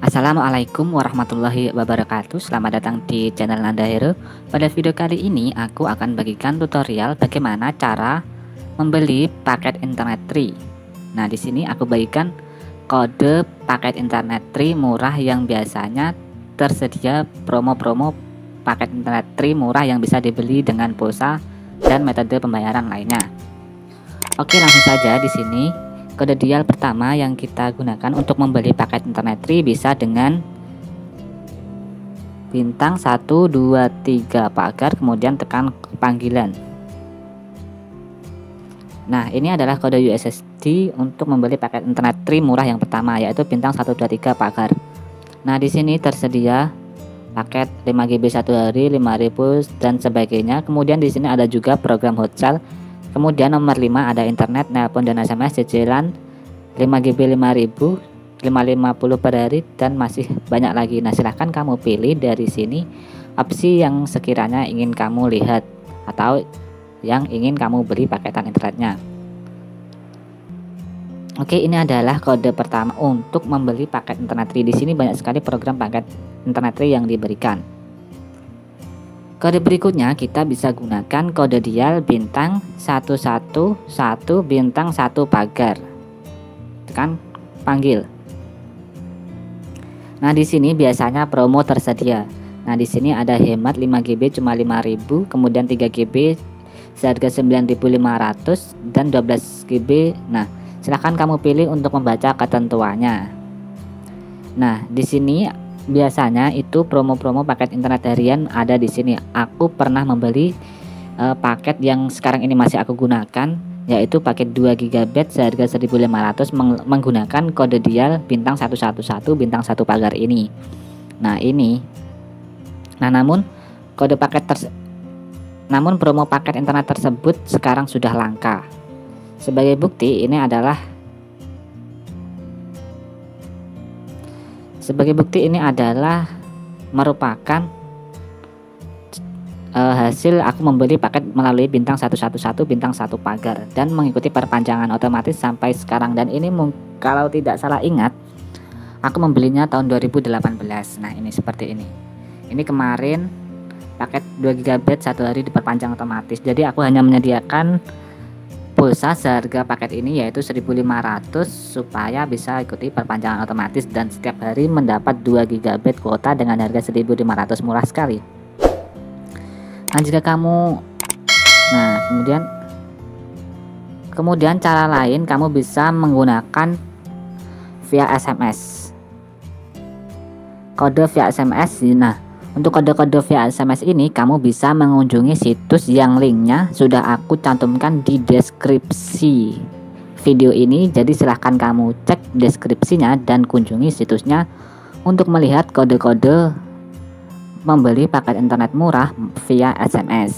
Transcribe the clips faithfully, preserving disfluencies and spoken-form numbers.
Assalamualaikum warahmatullahi wabarakatuh. Selamat datang di channel Nanda Hero. Pada video kali ini aku akan bagikan tutorial bagaimana cara membeli paket internet Tri. Nah, di sini aku bagikan kode paket internet Tri murah yang biasanya tersedia promo-promo paket internet Tri murah yang bisa dibeli dengan pulsa dan metode pembayaran lainnya. Oke, langsung saja. Di sini kode dial pertama yang kita gunakan untuk membeli paket internet Tri bisa dengan bintang satu dua tiga pagar, kemudian tekan panggilan. Nah, ini adalah kode U S S D untuk membeli paket internet Tri murah yang pertama, yaitu bintang satu dua tiga pagar. Nah, di sini tersedia paket lima giga satu hari, lima ribu dan sebagainya. Kemudian di sini ada juga program Hotsell. Kemudian nomor lima ada internet, nelpon dan S M S cicilan lima giga lima ribu, lima ratus lima puluh per hari dan masih banyak lagi. Nah, silahkan kamu pilih dari sini opsi yang sekiranya ingin kamu lihat atau yang ingin kamu beli paketan internetnya. Oke, ini adalah kode pertama untuk membeli paket internet Tri. Di sini banyak sekali program paket internet Tri yang diberikan. Kode berikutnya kita bisa gunakan kode dial bintang satu satu satu bintang satu pagar. Tekan panggil. Nah, di sini biasanya promo tersedia. Nah, di sini ada hemat lima giga cuma lima ribu, kemudian tiga giga seharga sembilan ribu lima ratus dan dua belas giga. Nah, silahkan kamu pilih untuk membaca ketentuannya. Nah, di sini biasanya itu promo-promo paket internet harian ada di sini. Aku pernah membeli uh, paket yang sekarang ini masih aku gunakan, yaitu paket dua giga seharga seribu lima ratus meng menggunakan kode dial bintang satu satu satu bintang satu pagar ini. Nah, ini. Nah, namun kode paket ter namun promo paket internet tersebut sekarang sudah langka. Sebagai bukti ini adalah Sebagai bukti ini adalah merupakan uh, hasil aku membeli paket melalui bintang satu satu satu bintang satu pagar dan mengikuti perpanjangan otomatis sampai sekarang. Dan ini kalau tidak salah ingat aku membelinya tahun dua ribu delapan belas. Nah, ini seperti ini. Ini kemarin paket dua giga satu hari diperpanjang otomatis. Jadi aku hanya menyediakan pulsa seharga paket ini yaitu seribu lima ratus supaya bisa ikuti perpanjangan otomatis dan setiap hari mendapat dua giga kuota dengan harga seribu lima ratus, murah sekali. Nah, jika kamu Nah, kemudian kemudian cara lain kamu bisa menggunakan via S M S. Kode via S M S. Nah, untuk kode-kode via S M S ini kamu bisa mengunjungi situs yang linknya sudah aku cantumkan di deskripsi video ini. Jadi silahkan kamu cek deskripsinya dan kunjungi situsnya untuk melihat kode-kode membeli paket internet murah via S M S.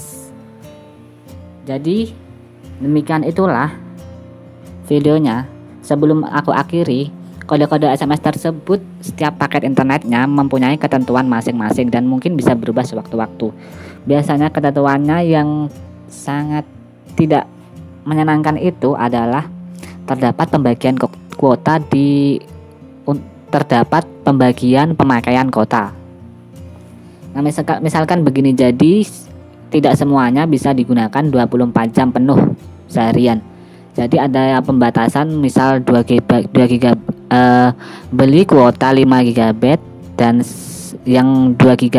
Jadi demikian itulah videonya. Sebelum aku akhiri, kode-kode S M S tersebut setiap paket internetnya mempunyai ketentuan masing-masing dan mungkin bisa berubah sewaktu-waktu. Biasanya ketentuannya yang sangat tidak menyenangkan itu adalah terdapat pembagian kuota di terdapat pembagian pemakaian kota. Nah, misalkan, misalkan begini, jadi tidak semuanya bisa digunakan dua puluh empat jam penuh seharian. Jadi ada pembatasan, misal dua giga uh, beli kuota lima giga dan yang dua giga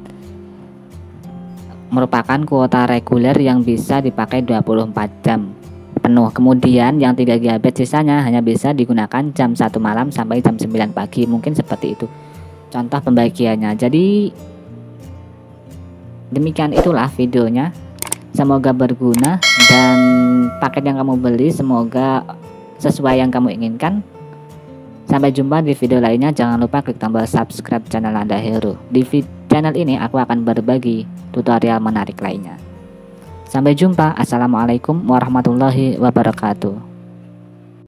merupakan kuota reguler yang bisa dipakai dua puluh empat jam penuh. Kemudian yang tiga giga sisanya hanya bisa digunakan jam satu malam sampai jam sembilan pagi. Mungkin seperti itu contoh pembagiannya. Jadi demikian itulah videonya. Semoga berguna dan paket yang kamu beli semoga sesuai yang kamu inginkan. Sampai jumpa di video lainnya. Jangan lupa klik tombol subscribe channel Nanda Hero. Di channel ini aku akan berbagi tutorial menarik lainnya. Sampai jumpa. Assalamualaikum warahmatullahi wabarakatuh.